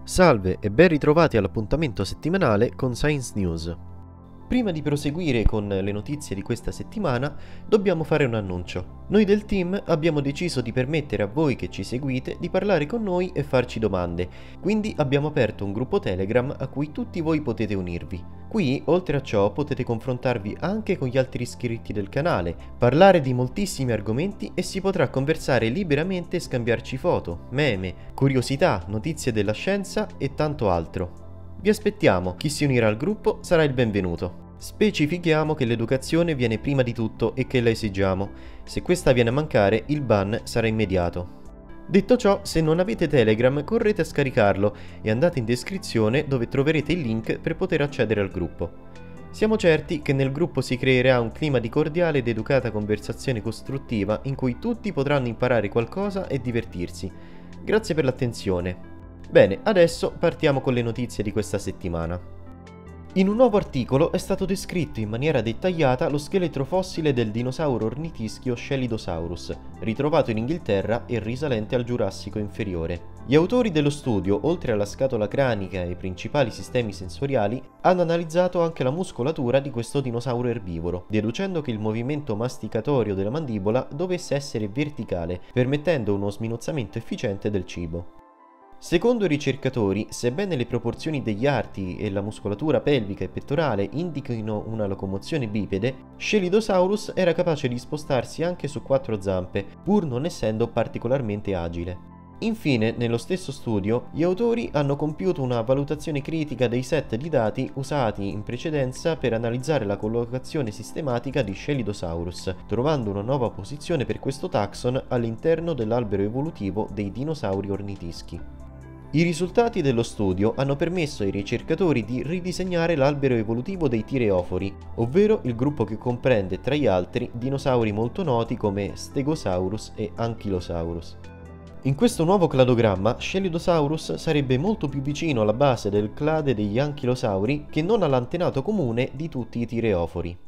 Salve e ben ritrovati all'appuntamento settimanale con Science News. Prima di proseguire con le notizie di questa settimana, dobbiamo fare un annuncio. Noi del team abbiamo deciso di permettere a voi che ci seguite di parlare con noi e farci domande, quindi abbiamo aperto un gruppo Telegram a cui tutti voi potete unirvi. Qui, oltre a ciò, potete confrontarvi anche con gli altri iscritti del canale, parlare di moltissimi argomenti e si potrà conversare liberamente e scambiarci foto, meme, curiosità, notizie della scienza e tanto altro. Vi aspettiamo, chi si unirà al gruppo sarà il benvenuto. Specifichiamo che l'educazione viene prima di tutto e che la esigiamo. Se questa viene a mancare, il ban sarà immediato. Detto ciò, se non avete Telegram, correte a scaricarlo e andate in descrizione dove troverete il link per poter accedere al gruppo. Siamo certi che nel gruppo si creerà un clima di cordiale ed educata conversazione costruttiva in cui tutti potranno imparare qualcosa e divertirsi. Grazie per l'attenzione. Bene, adesso partiamo con le notizie di questa settimana. In un nuovo articolo è stato descritto in maniera dettagliata lo scheletro fossile del dinosauro ornitischio Scellidosaurus, ritrovato in Inghilterra e risalente al Giurassico inferiore. Gli autori dello studio, oltre alla scatola cranica e ai principali sistemi sensoriali, hanno analizzato anche la muscolatura di questo dinosauro erbivoro, deducendo che il movimento masticatorio della mandibola dovesse essere verticale, permettendo uno sminuzzamento efficiente del cibo. Secondo i ricercatori, sebbene le proporzioni degli arti e la muscolatura pelvica e pettorale indichino una locomozione bipede, Scellidosaurus era capace di spostarsi anche su quattro zampe, pur non essendo particolarmente agile. Infine, nello stesso studio, gli autori hanno compiuto una valutazione critica dei set di dati usati in precedenza per analizzare la collocazione sistematica di Scellidosaurus, trovando una nuova posizione per questo taxon all'interno dell'albero evolutivo dei dinosauri ornitischi. I risultati dello studio hanno permesso ai ricercatori di ridisegnare l'albero evolutivo dei tireofori, ovvero il gruppo che comprende tra gli altri dinosauri molto noti come Stegosaurus e Ankylosaurus. In questo nuovo cladogramma, Scellidosaurus sarebbe molto più vicino alla base del clade degli anchilosauri che non all'antenato comune di tutti i tireofori.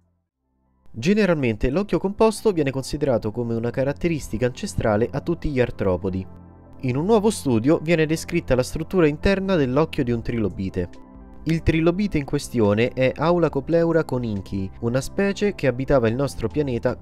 Generalmente l'occhio composto viene considerato come una caratteristica ancestrale a tutti gli artropodi. In un nuovo studio viene descritta la struttura interna dell'occhio di un trilobite. Il trilobite in questione è Aulacopleura coninckii, una specie che abitava il nostro pianeta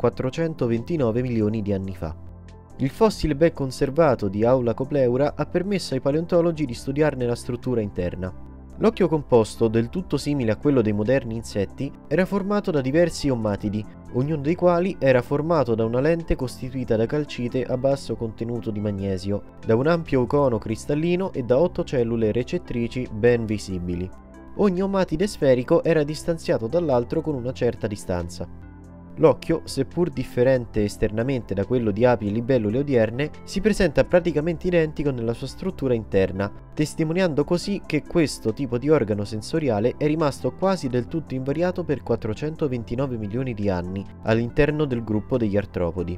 429 milioni di anni fa. Il fossile ben conservato di Aulacopleura ha permesso ai paleontologi di studiarne la struttura interna. L'occhio composto, del tutto simile a quello dei moderni insetti, era formato da diversi ommatidi, ognuno dei quali era formato da una lente costituita da calcite a basso contenuto di magnesio, da un ampio cono cristallino e da 8 cellule recettrici ben visibili. Ogni ommatide sferico era distanziato dall'altro con una certa distanza. L'occhio, seppur differente esternamente da quello di api e libellule odierne, si presenta praticamente identico nella sua struttura interna, testimoniando così che questo tipo di organo sensoriale è rimasto quasi del tutto invariato per 429 milioni di anni all'interno del gruppo degli artropodi.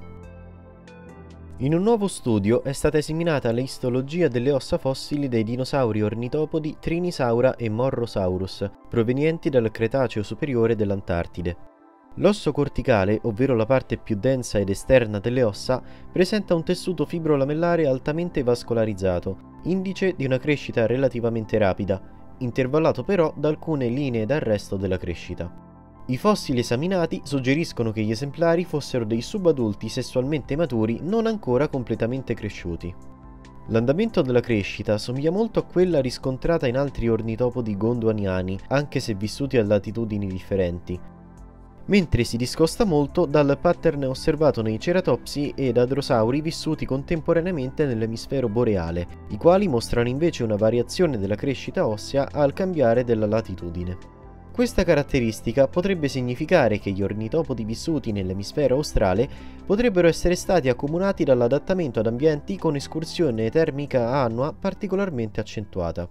In un nuovo studio è stata esaminata la istologia delle ossa fossili dei dinosauri ornitopodi Trinisaura e Morrosaurus, provenienti dal Cretaceo superiore dell'Antartide. L'osso corticale, ovvero la parte più densa ed esterna delle ossa, presenta un tessuto fibrolamellare altamente vascolarizzato, indice di una crescita relativamente rapida, intervallato però da alcune linee d'arresto della crescita. I fossili esaminati suggeriscono che gli esemplari fossero dei subadulti sessualmente maturi non ancora completamente cresciuti. L'andamento della crescita somiglia molto a quella riscontrata in altri ornitopodi gondwaniani, anche se vissuti a latitudini differenti, mentre si discosta molto dal pattern osservato nei ceratopsi ed adrosauri vissuti contemporaneamente nell'emisfero boreale, i quali mostrano invece una variazione della crescita ossea al cambiare della latitudine. Questa caratteristica potrebbe significare che gli ornitopodi vissuti nell'emisfero australe potrebbero essere stati accomunati dall'adattamento ad ambienti con escursione termica annua particolarmente accentuata.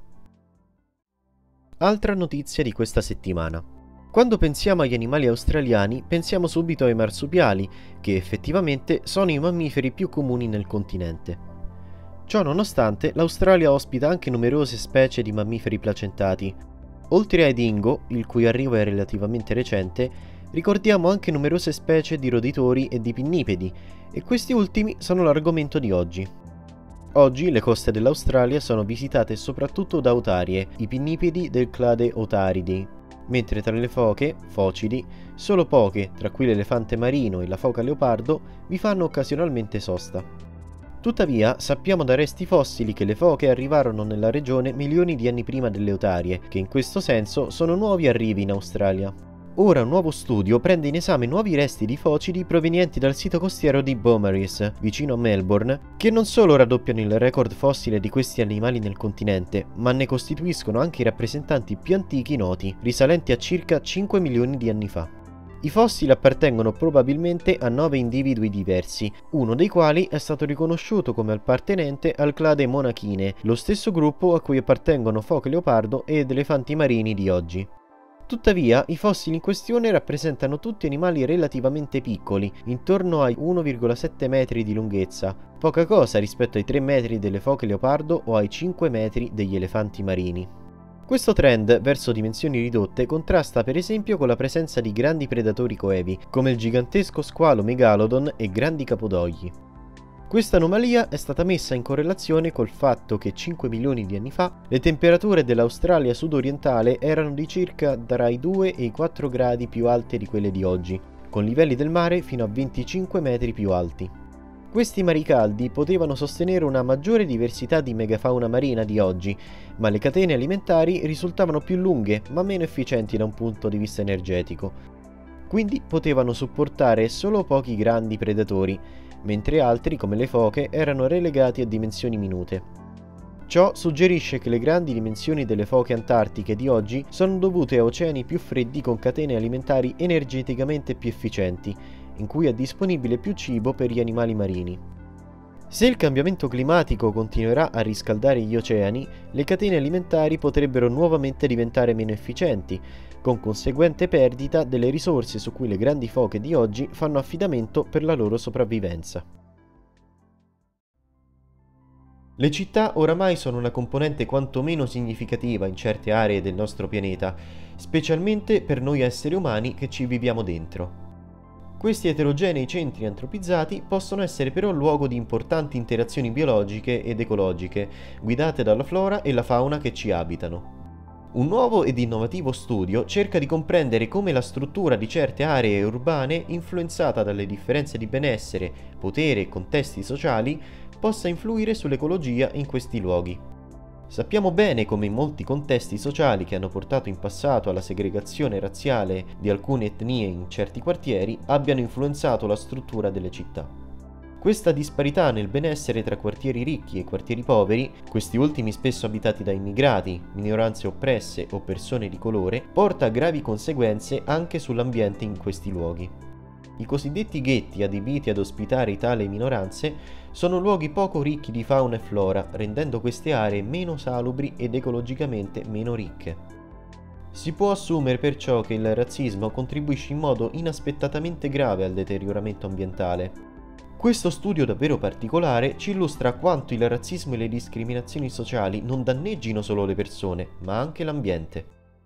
Altra notizia di questa settimana. Quando pensiamo agli animali australiani, pensiamo subito ai marsupiali, che effettivamente sono i mammiferi più comuni nel continente. Ciò nonostante, l'Australia ospita anche numerose specie di mammiferi placentati. Oltre ai dingo, il cui arrivo è relativamente recente, ricordiamo anche numerose specie di roditori e di pinnipedi, e questi ultimi sono l'argomento di oggi. Oggi le coste dell'Australia sono visitate soprattutto da otarie, i pinnipedi del clade Otaridi, mentre tra le foche, focidi, solo poche, tra cui l'elefante marino e la foca leopardo, vi fanno occasionalmente sosta. Tuttavia, sappiamo da resti fossili che le foche arrivarono nella regione milioni di anni prima delle otarie, che in questo senso sono nuovi arrivi in Australia. Ora un nuovo studio prende in esame nuovi resti di focidi provenienti dal sito costiero di Beaumaris, vicino a Melbourne, che non solo raddoppiano il record fossile di questi animali nel continente, ma ne costituiscono anche i rappresentanti più antichi noti, risalenti a circa 5 milioni di anni fa. I fossili appartengono probabilmente a 9 individui diversi, uno dei quali è stato riconosciuto come appartenente al clade Monachine, lo stesso gruppo a cui appartengono foche leopardo ed elefanti marini di oggi. Tuttavia, i fossili in questione rappresentano tutti animali relativamente piccoli, intorno ai 1,7 metri di lunghezza, poca cosa rispetto ai 3 metri delle foche leopardo o ai 5 metri degli elefanti marini. Questo trend verso dimensioni ridotte contrasta per esempio con la presenza di grandi predatori coevi, come il gigantesco squalo Megalodon e grandi capodogli. Questa anomalia è stata messa in correlazione col fatto che 5 milioni di anni fa le temperature dell'Australia sudorientale erano di circa tra i 2 e i 4 gradi più alte di quelle di oggi, con livelli del mare fino a 25 metri più alti. Questi mari caldi potevano sostenere una maggiore diversità di megafauna marina di oggi, ma le catene alimentari risultavano più lunghe ma meno efficienti da un punto di vista energetico. Quindi potevano supportare solo pochi grandi predatori, mentre altri, come le foche, erano relegati a dimensioni minute. Ciò suggerisce che le grandi dimensioni delle foche antartiche di oggi sono dovute a oceani più freddi con catene alimentari energeticamente più efficienti, in cui è disponibile più cibo per gli animali marini. Se il cambiamento climatico continuerà a riscaldare gli oceani, le catene alimentari potrebbero nuovamente diventare meno efficienti, con conseguente perdita delle risorse su cui le grandi foche di oggi fanno affidamento per la loro sopravvivenza. Le città oramai sono una componente quantomeno significativa in certe aree del nostro pianeta, specialmente per noi esseri umani che ci viviamo dentro. Questi eterogenei centri antropizzati possono essere però luogo di importanti interazioni biologiche ed ecologiche, guidate dalla flora e la fauna che ci abitano. Un nuovo ed innovativo studio cerca di comprendere come la struttura di certe aree urbane, influenzata dalle differenze di benessere, potere e contesti sociali, possa influire sull'ecologia in questi luoghi. Sappiamo bene come in molti contesti sociali che hanno portato in passato alla segregazione razziale di alcune etnie in certi quartieri abbiano influenzato la struttura delle città. Questa disparità nel benessere tra quartieri ricchi e quartieri poveri, questi ultimi spesso abitati da immigrati, minoranze oppresse o persone di colore, porta a gravi conseguenze anche sull'ambiente in questi luoghi. I cosiddetti ghetti adibiti ad ospitare tali minoranze sono luoghi poco ricchi di fauna e flora, rendendo queste aree meno salubri ed ecologicamente meno ricche. Si può assumere perciò che il razzismo contribuisce in modo inaspettatamente grave al deterioramento ambientale. Questo studio davvero particolare ci illustra quanto il razzismo e le discriminazioni sociali non danneggino solo le persone, ma anche l'ambiente.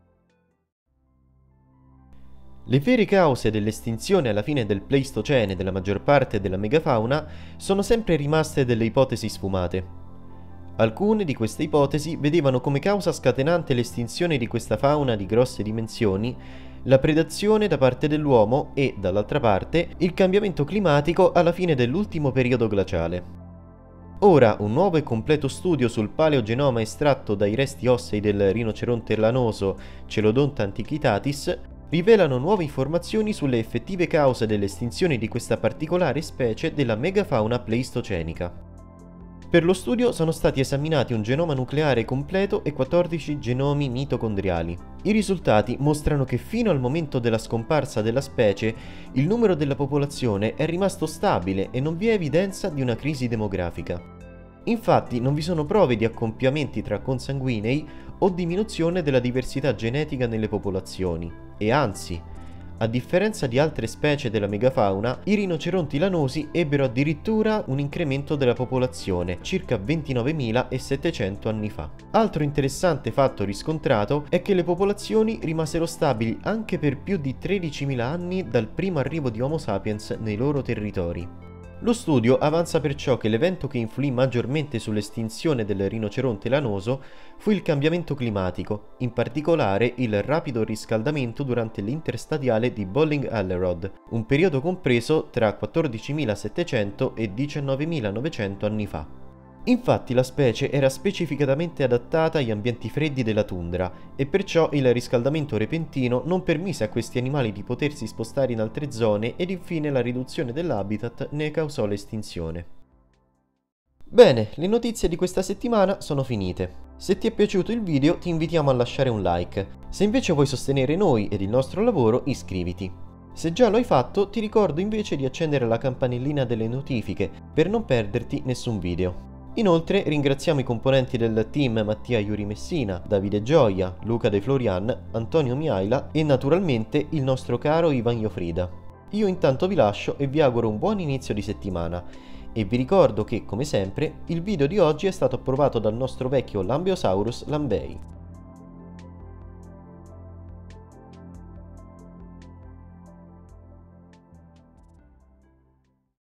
Le vere cause dell'estinzione alla fine del Pleistocene della maggior parte della megafauna sono sempre rimaste delle ipotesi sfumate. Alcune di queste ipotesi vedevano come causa scatenante l'estinzione di questa fauna di grosse dimensioni la predazione da parte dell'uomo e, dall'altra parte, il cambiamento climatico alla fine dell'ultimo periodo glaciale. Ora, un nuovo e completo studio sul paleogenoma estratto dai resti ossei del rinoceronte lanoso Celodonta antiquitatis rivelano nuove informazioni sulle effettive cause dell'estinzione di questa particolare specie della megafauna pleistocenica. Per lo studio sono stati esaminati un genoma nucleare completo e 14 genomi mitocondriali. I risultati mostrano che fino al momento della scomparsa della specie il numero della popolazione è rimasto stabile e non vi è evidenza di una crisi demografica. Infatti non vi sono prove di accoppiamenti tra consanguinei o diminuzione della diversità genetica nelle popolazioni, e anzi, a differenza di altre specie della megafauna, i rinoceronti lanosi ebbero addirittura un incremento della popolazione, circa 29.700 anni fa. Altro interessante fatto riscontrato è che le popolazioni rimasero stabili anche per più di 13.000 anni dal primo arrivo di Homo sapiens nei loro territori. Lo studio avanza perciò che l'evento che influì maggiormente sull'estinzione del rinoceronte lanoso fu il cambiamento climatico, in particolare il rapido riscaldamento durante l'interstadiale di Bolling-Allerod, un periodo compreso tra 14.700 e 19.900 anni fa. Infatti la specie era specificatamente adattata agli ambienti freddi della tundra e perciò il riscaldamento repentino non permise a questi animali di potersi spostare in altre zone ed infine la riduzione dell'habitat ne causò l'estinzione. Bene, le notizie di questa settimana sono finite. Se ti è piaciuto il video ti invitiamo a lasciare un like. Se invece vuoi sostenere noi ed il nostro lavoro, iscriviti. Se già lo hai fatto, ti ricordo invece di accendere la campanellina delle notifiche per non perderti nessun video. Inoltre ringraziamo i componenti del team Mattia Iuri Messina, Davide Gioia, Luca De Florian, Antonio Miaila e naturalmente il nostro caro Ivan Iofrida. Io intanto vi lascio e vi auguro un buon inizio di settimana e vi ricordo che, come sempre, il video di oggi è stato approvato dal nostro vecchio Lambeosaurus Lambei.